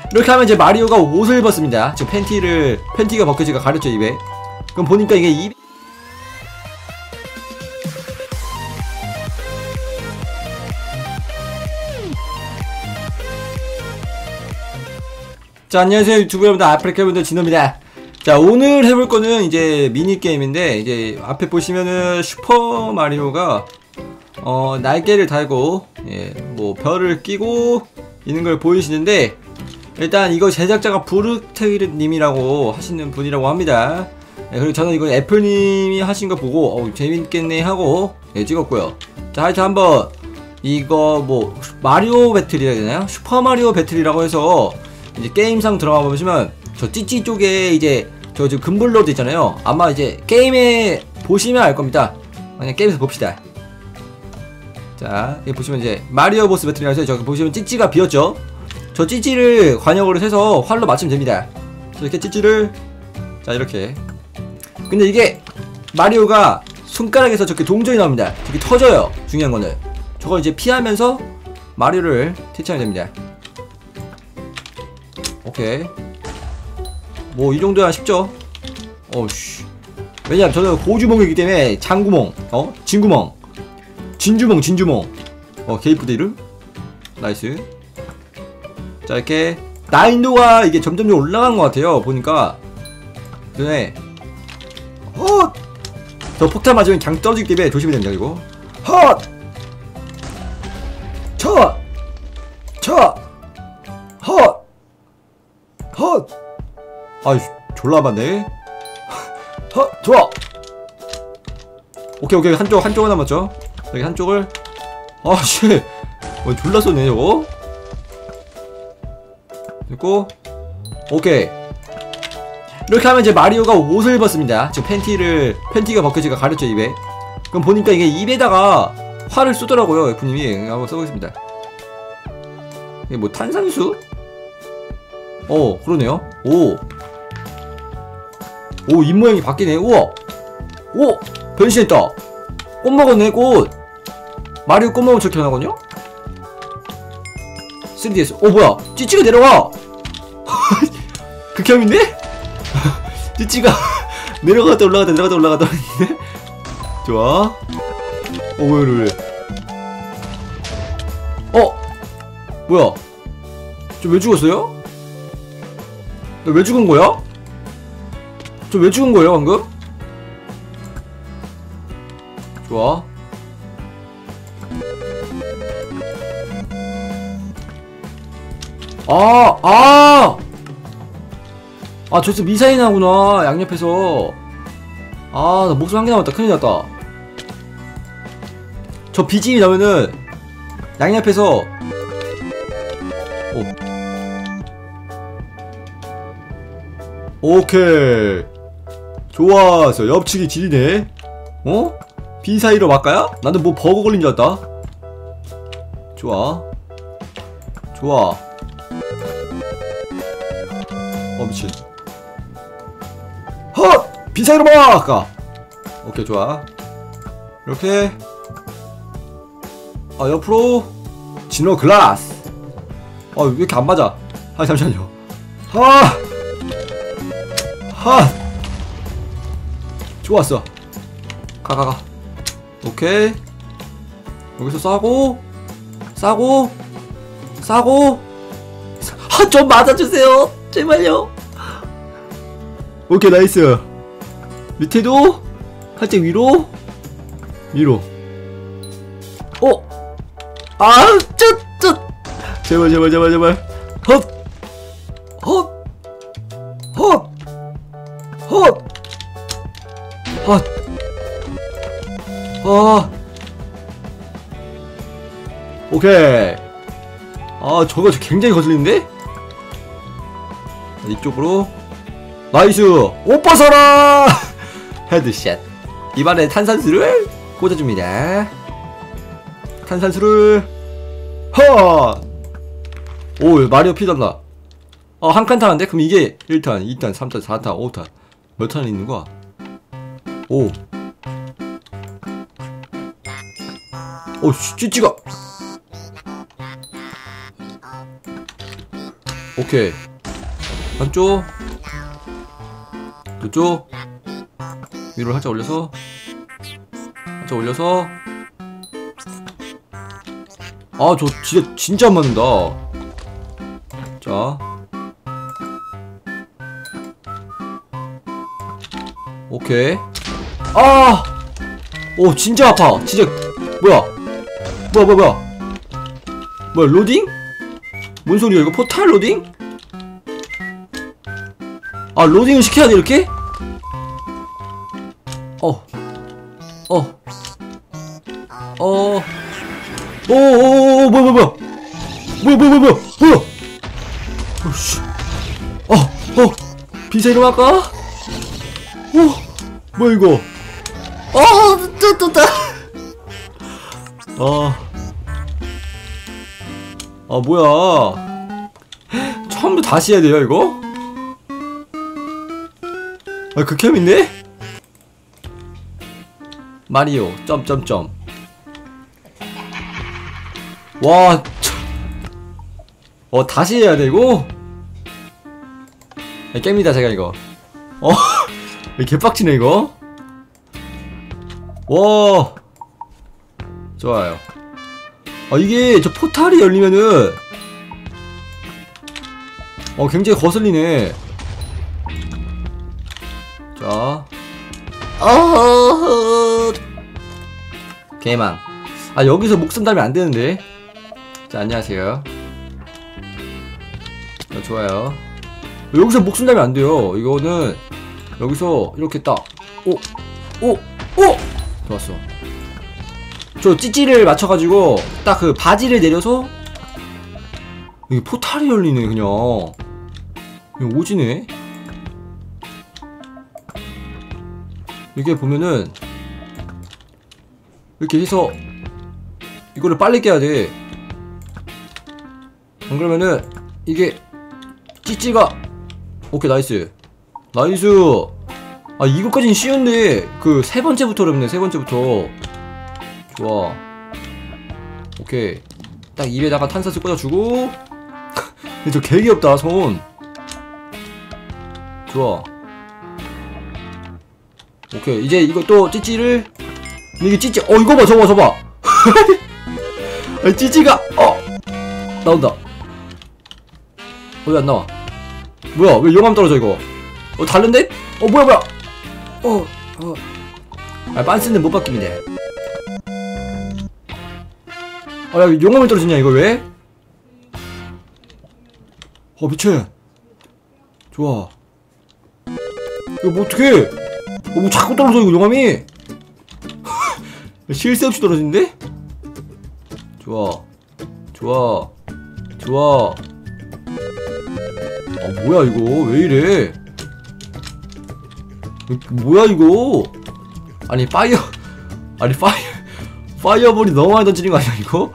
이렇게 하면 이제 마리오가 옷을 입었습니다. 지금 팬티가 벗겨지가 가렸죠, 입에. 그럼 보니까 이게 입 자, 안녕하세요 유튜브 여러분들, 아프리카 여러분들, 진호입니다. 자, 오늘 해볼 거는 이제 미니게임인데, 이제 앞에 보시면은 슈퍼마리오가 날개를 달고 뭐 별을 끼고 있는 걸 보이시는데, 일단 이거 제작자가 부르테이르님이라고 하시는 분이라고 합니다. 그리고 저는 이거 애플님이 하신 거 보고 재밌겠네 하고 찍었고요. 자, 하여튼 한번 이거 뭐 마리오 배틀이라 해야 되나요? 슈퍼마리오 배틀이라고 해서 이제 게임상 들어가 보시면 저 찌찌 쪽에 이제 저 지금 금블러드 있잖아요. 아마 이제 게임에 보시면 알 겁니다. 그냥 게임에서 봅시다. 자, 여기 보시면 이제 마리오 보스 배틀이라서 해서 저기 보시면 찌찌가 비었죠. 저 찌찌를 관역으로 해서 활로 맞추면 됩니다. 이렇게 찌찌를, 자, 이렇게. 근데 이게 마리오가 손가락에서 저렇게 동전이 나옵니다. 저렇게 터져요. 중요한 거는 저걸 이제 피하면서 마리오를 퇴치하면 됩니다. 오케이. 뭐 이 정도야 쉽죠? 어우씨. 왜냐면 저는 고주몽이기 때문에 장구몽, 진구몽, 진주몽, 게이프데이르. 나이스. 자, 이렇게 난이도가 이게 점점 올라간 것 같아요. 보니까 전에 저 폭탄 맞으면 그냥 떨어지기 때문에 조심해야 됩니다. 이거 아이 졸라 많네. 좋아. 오케이 한쪽은 남았죠. 여기 한쪽을 아씨 졸라 쏘네 저거. 됐고, 오케이. 이렇게 하면 이제 마리오가 옷을 입었습니다. 지금 팬티가 벗겨지가 가렸죠, 입에. 그럼 보니까 이게 입에다가 활을 쏘더라고요, F님이. 한번 써보겠습니다. 이게 뭐 탄산수? 그러네요. 입 모양이 바뀌네. 우와! 오! 변신했다! 꽃 먹었네, 꽃! 마리오 꽃 먹으면 저렇게 변하거든요? 3DS. 뭐야! 찌찌가 내려와! 극혐인데? 찌찌가 내려갔다 올라갔다 했는데? 좋아. 왜. 뭐야? 저 왜 죽었어요? 나 왜 죽은 거야? 저 왜 죽은 거예요, 방금? 좋아. 저기서 미사일 나구나, 양옆에서. 나 목숨 한 개 남았다. 큰일 났다. 저 BGM이 나오면은 양옆에서 오케이. 좋았어. 옆치기 지리네. 비사이로 막까야? 나는 뭐 버거 걸린 줄 알았다. 좋아. 미친. 비사이로 막! 오케이, 좋아. 이렇게. 옆으로. 진호 글라스. 왜 이렇게 안 맞아? 잠시만요. 좋았어. 가. 오케이. 여기서 싸고. 좀 맞아주세요. 제발요. 오케이, 나이스. 밑에도 살짝 위로. 제발. 오케이. 저거 굉장히 거슬리는데? 이쪽으로. 나이스. 옷 벗어라. 헤드샷. 이번에 탄산수를 꽂아줍니다. 탄산수를. 마리오 피단다. 한 칸 타는데? 그럼 이게 1탄, 2탄, 3탄, 4탄, 5탄. 몇 탄 있는 거야? 찌찌가. 오케이. 한쪽. 두쪽. 위로 살짝 올려서. 살짝 올려서. 아, 저 진짜 안 맞는다. 자. 오케이. 아! 오, 진짜 아파. 진짜. 뭐야? 뭐야, 로딩? 뭔 소리야, 이거 포탈 로딩? 아, 로딩을 시켜야 돼, 이렇게? 뭐야. 오씨. 비자 일어날까? 뭐야, 이거? 뭐야. 처음부터 다시 해야 돼요, 이거? 아, 극혐인데? 마리오, 점점점. 와, 다시 해야 돼, 이거? 깹니다, 제가 이거. 개빡치네, 이거. 와, 좋아요. 이게, 저 포탈이 열리면은, 굉장히 거슬리네. 자. 개망. 여기서 목숨 달면 안 되는데. 자, 안녕하세요. 좋아요. 여기서 목숨 달면 안 돼요. 이거는, 여기서, 이렇게 딱, 좋았어. 저 찌찌를 맞춰가지고, 딱 그 바지를 내려서, 이게 포탈이 열리네, 그냥. 이거 오지네? 이렇게 보면은, 이렇게 해서, 이거를 빨리 깨야 돼. 안 그러면은, 이게, 찌찌가, 오케이, 나이스. 이거까진 쉬운데, 세 번째부터 어렵네, 세 번째부터. 좋아. 오케이. 딱 입에다가 탄산수 꽂아주고. 근데 저 개 귀엽다, 손. 좋아. 오케이. 이제 이거 또 찌찌를. 이게 찌찌. 이거 봐, 저거 봐. 찌찌가, 나온다. 왜 안 나와? 뭐야, 왜 용암 떨어져, 이거? 다른데? 뭐야. 빤스는 못 바뀝니다. 야, 용암이 떨어지냐, 이거 왜? 미친. 좋아. 이거 뭐 어떡해? 뭐 자꾸 떨어져, 이거 용암이? 쉴 새 없이 떨어지는데? 좋아. 뭐야, 이거? 왜 이래? 뭐야, 이거? 파이어볼이 너무 많이 던지는 거 아니야, 이거?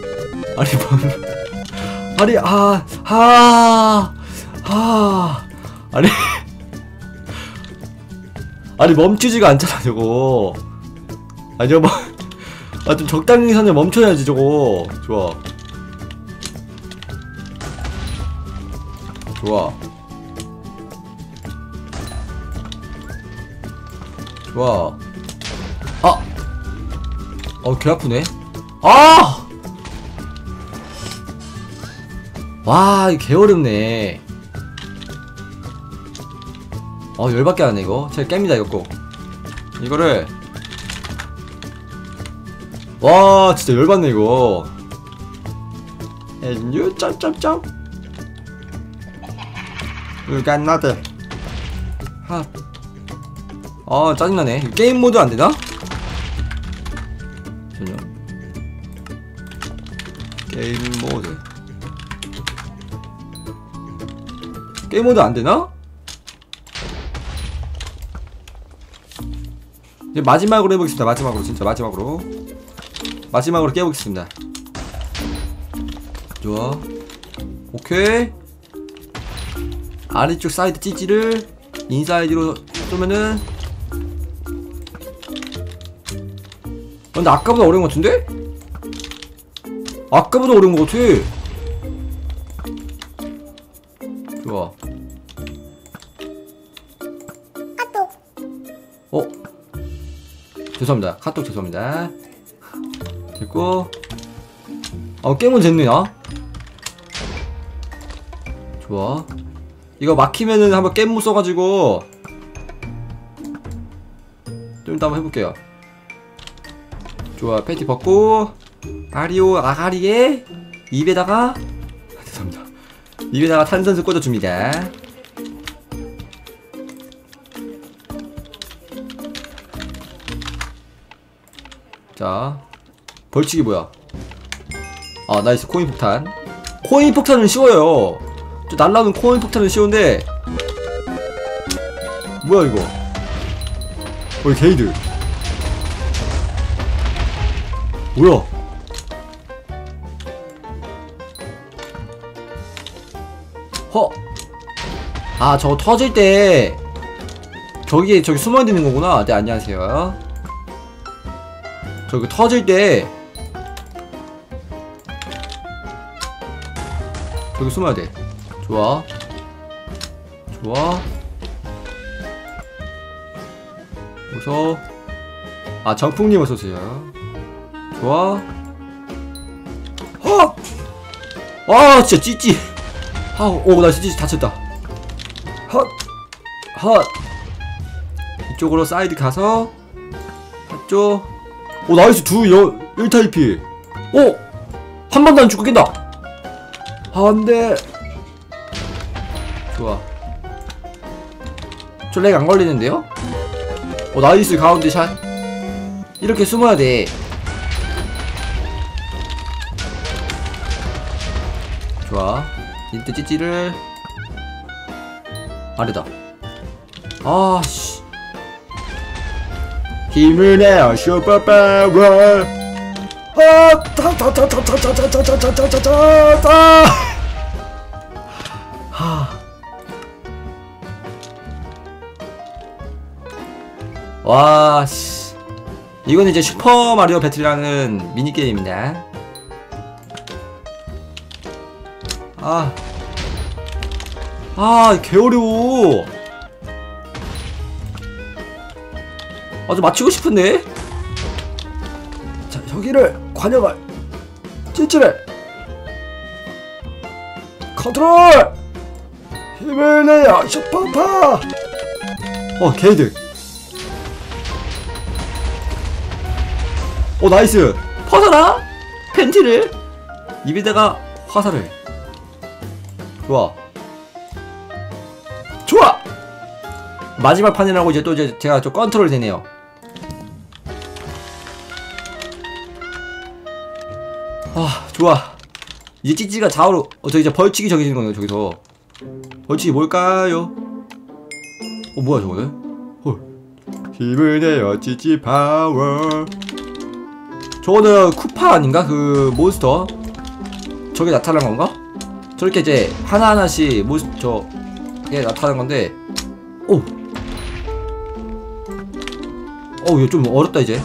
멈추지가 않잖아, 저거. 좀 적당히 선에 멈춰야지, 저거. 좋아. 개 아프네. 와, 이거 개 어렵네. 열받게 하네, 이거. 제가 깹니다, 이거 꼭. 이거를. 와, 진짜 열받네, 이거. And you, 점점점. You got nothing. 짜증나네. 게임 모드 안 되나? 전혀. 게임 모드. 게임 모드 안 되나? 이제 마지막으로 해보겠습니다. 마지막으로 깨보겠습니다. 좋아. 오케이. 아래쪽 사이드 찌찌를 인사이드로 쏘면은. 근데 아까보다 어려운 것 같은데? 아까보다 어려운 것 같아. 좋아. 죄송합니다. 카톡 죄송합니다. 됐고. 게임은 됐네, 나. 좋아. 이거 막히면은 한번 게임 써가지고 좀 이따 한번 해볼게요. 좋아. 패티 벗고 아리오 아가리에 입에다가 죄송합니다. 입에다가 탄산수 꽂아줍니다. 자, 벌칙이 뭐야? 아, 나이스. 코인 폭탄. 코인 폭탄은 쉬워요. 저 날라오는 코인 폭탄은 쉬운데 뭐야 이거? 게이드 뭐야? 아, 저거 터질 때 저기 숨어있는 거구나. 네, 안녕하세요. 저기 터질 때 저기 숨어야 돼. 좋아. 좋아. 무서워. 아, 정풍님 어서오세요. 좋아. 헉! 아, 진짜 찌찌. 나 진짜 다쳤다. 헛! 헛! 이쪽으로 사이드 가서 한쪽. 나이스. 1타입피. 한 번도 안 죽고 깬다. 안돼. 좋아. 저 렉 안 걸리는데요? 나이스. 가운데 샷. 이렇게 숨어야 돼. 좋아. 이때 찌찌를 아래다. 아씨. 힘을 내어 슈퍼파워. 와, 씨. 이건 이제 슈퍼마리오 배틀이라는 미니게임입니다. 개어려워. 좀 맞추고 싶은데? 자, 여기를 관여가 찌찌를 컨트롤! 힘을 내야 슈퍼파! 게이드. 나이스. 퍼져라! 팬티를 입에다가 화살을. 좋아. 좋아! 마지막 판이라고 이제 제가 좀 컨트롤 되네요. 좋아. 이제 찌찌가 좌우로. 저기 이제 벌칙이 정해지는 거네요. 저기서 벌칙이 뭘까요? 뭐야 저거는? 힘을 내어 찌찌 파워. 저거는 쿠파 아닌가? 그 몬스터 저게 나타난 건가? 저렇게 이제 하나하나씩 저게 나타난 건데. 이거 좀 어렵다 이제.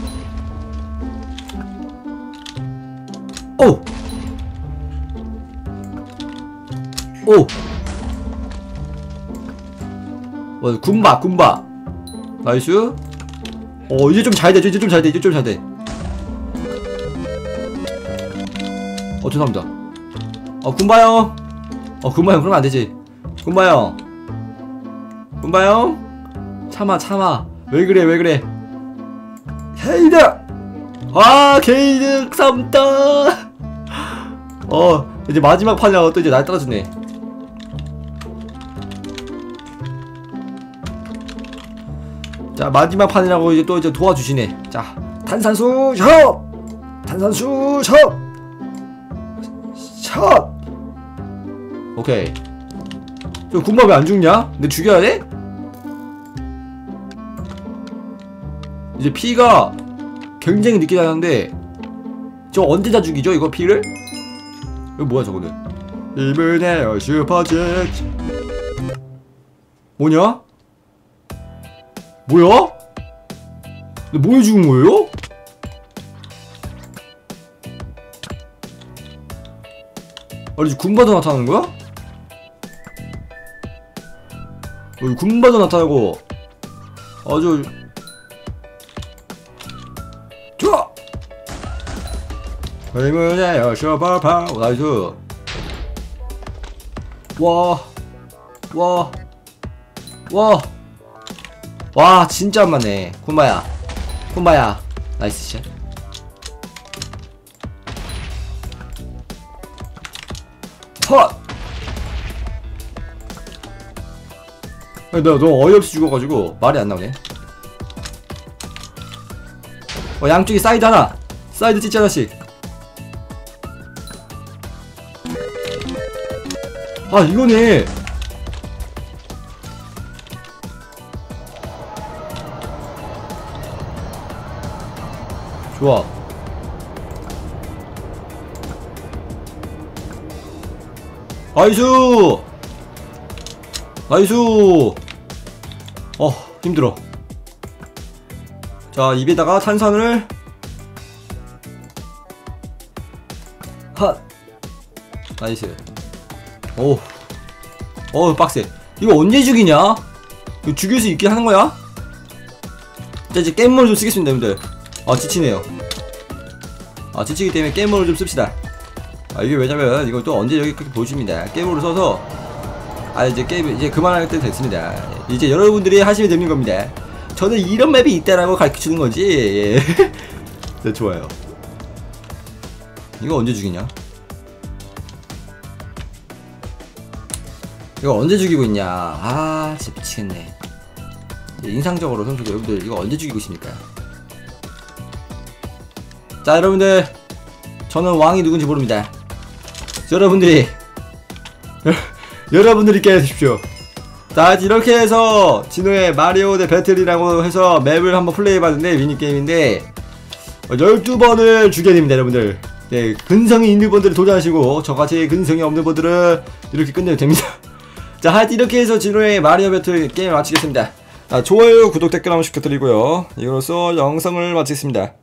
군바. 나이스. 이제 좀 잘 돼. 이제 좀 잘 돼. 죄송합니다. 군바형. 군바형 그러면 안 되지. 군바형. 참아. 왜 그래. 게이드. 게이드 3단. 이제 마지막 판이라고 또 이제 날 떨어지네. 자, 마지막 판이라고 이제 또 이제 도와주시네. 자, 탄산수 샷. 오케이. 저 군바 왜 안 죽냐? 근데 죽여야 돼? 이제 피가 굉장히 늦게 나는데 저 언제 다 죽이죠? 이거 피를? 이거 뭐야 저거는? 힘을 내어 슈퍼젯. 뭐냐? 근데 뭐에 죽은 거예요? 아니 군바도 나타나는 거야? 군바도 나타나고 아주 좋아. 힘을 내요 슈퍼파워. 나이스. 와 진짜 안 맞네. 쿤바야 나이스 샷. 헛. 나 너무 어이없이 죽어가지고 말이 안 나오네. 양쪽에 사이드 하나. 사이드 찌찌 하나씩. 아 이거네. 좋아. 나이스. 힘들어. 자 입에다가 탄산을 핫. 나이스. 빡세. 이거 언제 죽이냐? 이거 죽일 수 있게 하는 거야? 자 이제 게임모드 좀 쓰겠습니다 여러분들. 지치네요. 지치기 때문에 게임모드 좀 씁시다. 이게 왜냐면 이걸 또 언제 여기 그렇게 보여줍니다. 게임모드 써서 이제 게임 이제 그만할 때 됐습니다. 이제 여러분들이 하시면 되는 겁니다. 저는 이런 맵이 있다라고 가르쳐주는 거지. 예. 네, 좋아요. 이거 언제 죽이냐? 이거 언제 죽이고 있냐? 진짜 미치겠네. 인상적으로 선수들 여러분들 이거 언제 죽이고 있습니까? 자 여러분들 저는 왕이 누군지 모릅니다. 여러분들이 깨주십시오. 자 이렇게 해서 진호의 마리오 대 배틀이라고 해서 맵을 한번 플레이해봤는데 미니게임인데 12번을 죽여야 됩니다 여러분들. 네, 근성이 있는 분들은 도전하시고 저같이 근성이 없는 분들은 이렇게 끝내도 됩니다. 자 하여튼 이렇게 해서 진호의 마리오 배틀 게임 마치겠습니다. 좋아요 구독 댓글 한 번씩 부탁드리고요. 이로써 영상을 마치겠습니다.